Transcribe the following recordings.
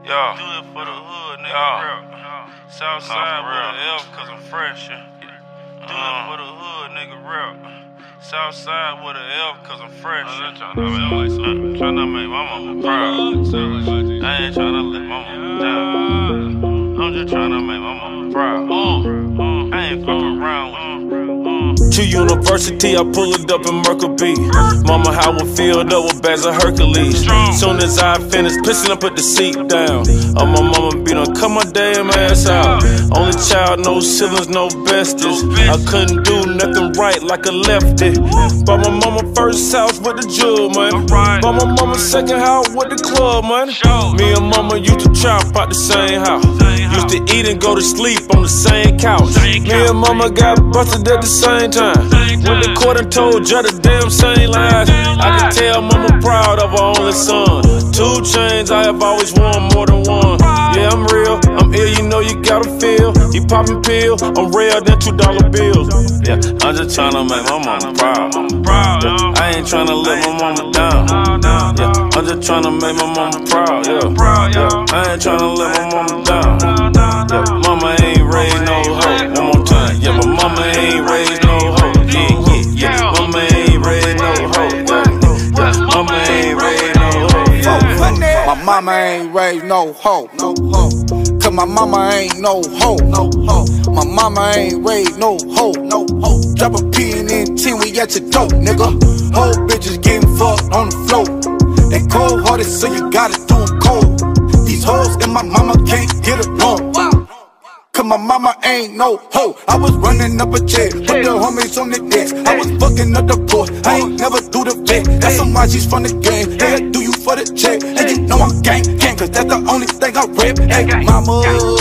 Yeah. Do it for the hood, nigga. Yeah. Southside with an F, cause I'm fresh. Yeah. Do it for the hood, nigga. Rap. Southside with an F, cause I'm fresh. Tryna make my mama proud. I ain't tryna let my mama down. I'm just tryna make my mama proud. I ain't fucking around with you. To university, I pulled up in Mercury. Mama, how I filled up with bags of Hercules. Soon as I finished pissing, I put the seat down. My mama be done cut my damn ass out. Only child, no siblings, no besties. I couldn't do nothing right like a lefty. Bought my mama first house with the jewel, man. Bought my mama second house with the club, man. Me and mama used to trap out the same house. Used to eat and go to sleep on the same couch. Me and mama got busted at the same time. When the court and told you the damn same lies, I can tell mama proud of her only son. 2 chains, I have always worn more than one. Yeah, I'm real, I'm ill, you know you gotta feel. You poppin' pill, I'm rare than $2 bills. Yeah, I'm just tryna make my mama proud. Yeah, I ain't tryna let my mama down. Yeah, I'm just tryna make my mama proud. Yeah, I ain't tryna let my mama down. Yeah, mama ain't raised no hoe. One more time. Yeah, my mama ain't raised no hoe. Yeah. Mama ain't raised no hoe. Yeah, mama ain't raised no hoe. My mama ain't raised no hoe. Cause my mama ain't no hoe. My mama ain't raised no hoe. Drop a P and then 10, we at your dope, nigga. Whole bitches getting fucked on the floor. They cold hearted, so you gotta do them cold. These hoes and my mama can't get along. Cause my mama ain't no hoe. I was running up a check, put the homies on the desk. I was fucking up the port, I ain't never do the vet. Got some YGs from the game, they'll do you for the check. And you know I'm gang, cause that's the only thing I rep. Hey mama,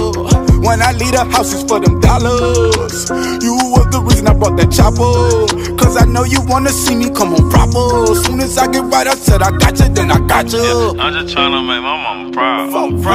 when I leave the house, it's for them dollars. You was the reason I brought that chopper. Cause I know you wanna see me come on proper. Soon as I get right, I said I got you, then I got you. Yeah, I'm just tryna make my mama proud.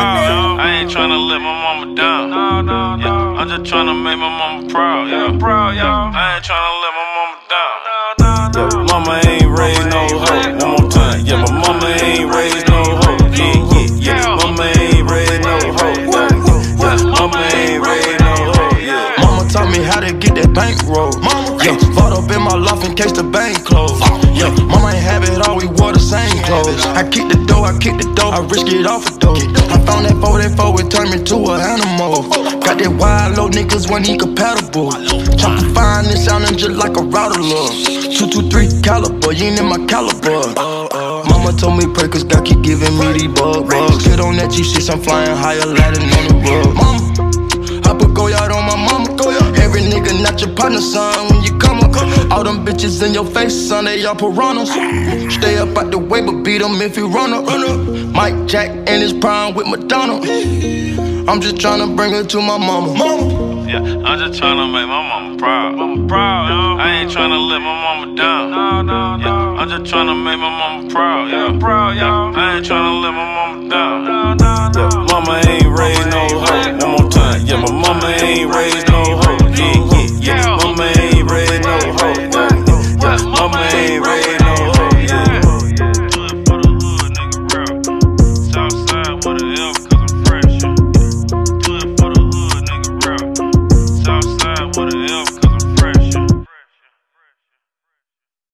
I ain't tryna let my mama down. Yeah, I'm just tryna make my mama proud. Yeah, I ain't tryna let my mama down. Yeah, mama ain't raised no hoe. One more time. Yeah, my mama ain't raised no hoe. Yeah, mama ain't raised no hoe. Yeah, mama ain't raised no hoe. Yeah. Mama taught me how to get that bankroll. Yeah, fought up in my loft in case the bank closed. Yeah, mama ain't have it all, we wore the same clothes. I kick the door, I risk it off a door. I found that 4, it turned me to an animal. Got that wild low niggas when he compatible. Chopper fine and sounding just like a router love. 223 caliber, you ain't in my caliber. Mama told me pray cause God keep giving me these bugs. Get on that G6, I'm flying higher, landing on the rug. Mama, I put Goyard on my mama. Every nigga not your partner, son, when you come up. All them bitches in your face, son, they all piranhas. Stay up out the way, but beat them if you run up. Mike Jack in his prime with Madonna. I'm just tryna bring her to my mama. Yeah, I'm just tryna make my mama proud. I ain't tryna let my mama down. Yeah, I'm just tryna make my mama proud. Yeah, I ain't tryna let my mama down.